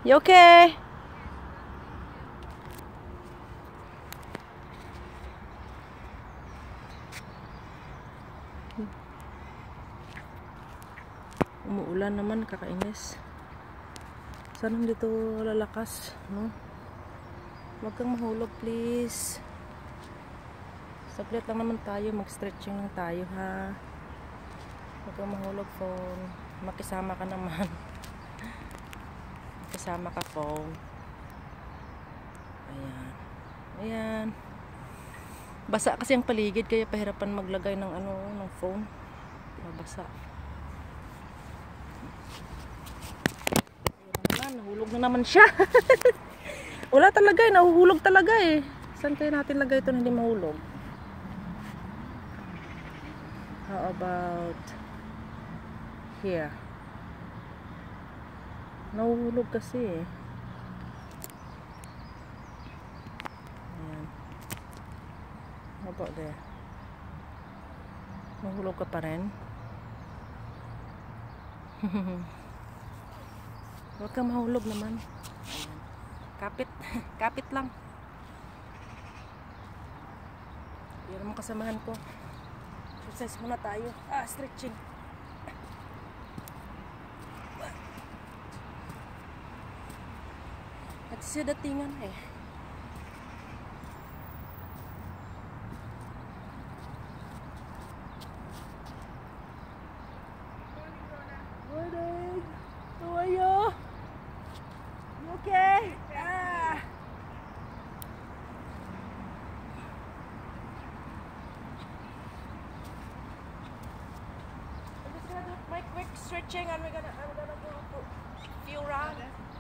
You okay? Umuulan naman, kakainis. Sana dito lalakas, no? Huwag kang mahulog, please. Saglit lang naman tayo, mag-stretching lang tayo, ha? Huwag kang mahulog, phone. Makisama ka naman. Makisama ka, phone. Ayan. Ayan. Basa kasi ang paligid, kaya pahirapan maglagay ng ng phone. Mabasa. Nahulog na naman siya. Wala talaga eh, nahuhulog talaga eh. Saan kaya natin lagay ito na hindi mahulog? How about here? Nahuhulog kasi eh. Ayan. How about there? Nahuhulog ka pa rin? Huwag kang mahulog naman. Ayan. Kapit. Kapit lang. Yan naman kasamahan ko. Exercise muna tayo. Stretching. At siya datingan eh. Morning. How are you? You okay? My quick stretching and I'm gonna go for a few rounds.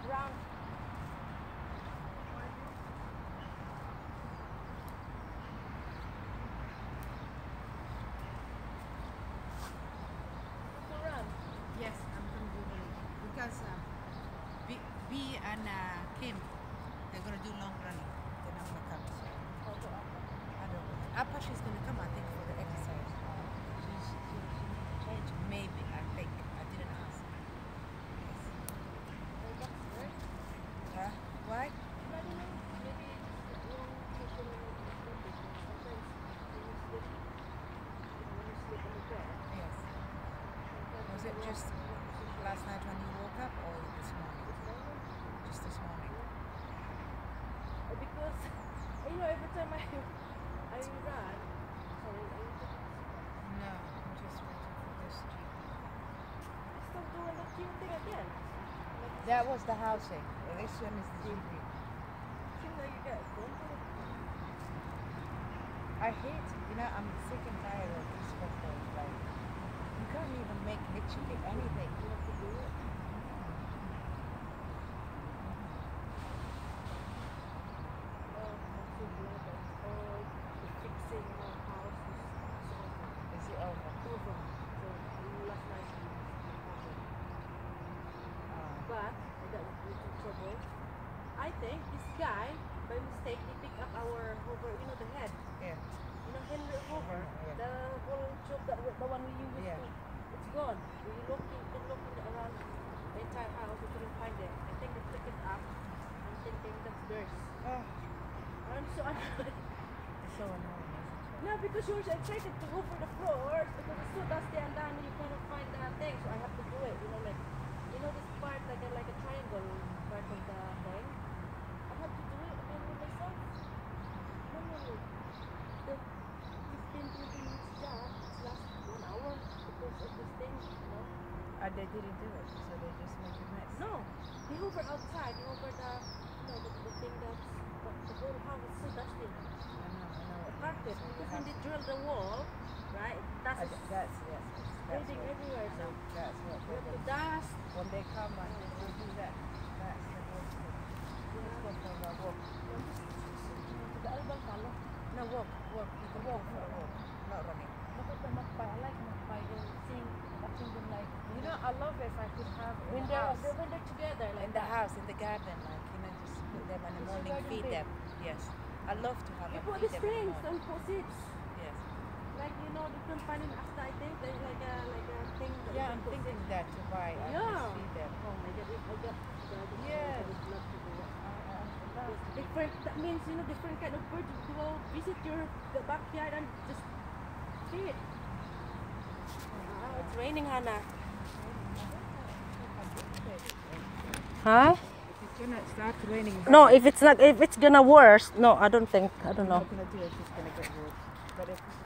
Yes, I'm from Jubilee because B and Kim, they're gonna do long running. They're not gonna come. So I don't know. Appa, she's gonna come. I think for the exercise. She's changed. Maybe I think I didn't ask. Yes. Huh? Why? Yes. Was it just last night when you woke up or this morning? Just this morning. Because every time I run, sorry, No, I'm just waiting for this jeep. stop doing the cute thing again. That was the housing. This one is the jeep. Seems like you get I hate, I'm sick and tired of these photos. Like, you can't even make literally anything. You have to do it. fixing our house Is it over? over. So last night we but I got into trouble. I think this guy, by mistake, he picked up our Hoover, the head. Yeah. Henry Hoover, Yeah. the whole tube, the one we used Yeah. to, it's gone. We been looking around the entire house, we couldn't find it. I think they took it up. I'm thinking that's theirs. Oh, I'm so annoyed. it's so annoying, isn't it? No, because you were so excited to go for the floors because it's so dusty and then you cannot find the thing, so I have to do it. This part like a triangle part of the thing. I have to do it again with myself. No. The 15-20 minutes job lasts 1 hour because of this thing, They didn't do it, so they just make a mess. No, he hoovered outside. He hoovered the thing that's the whole house is so dusty. I know. Carpet, So you because have when they drill the wall, right, dust is that's spreading what- everywhere. So That's what we have to they dust. when they come and they will do that. That's the worst thing. Let's go for a walk. The album palo. No, walk. You can walk for a walk, not running. Bakit ka magpa? I like magpa. Yung watching them like. I love if I could have in When the house. they're together like In the that. house, in the garden, just put them in the It's morning, garden feed bed. them. Yes. I love to have You them put feed these them in the things morning. and put seeds. Yes. Like you can find in Asta, I think there's like a thing. That you Yeah, can I'm put thinking seeds. that to buy and Yeah. just feed them. Oh my God! I got Yes. different. That means different kind of birds will visit the backyard and just feed. It's raining, Hannah. Huh? It's gonna start raining. No, if it's gonna worse, no, I don't know. It's gonna do it. It's gonna get worse. But if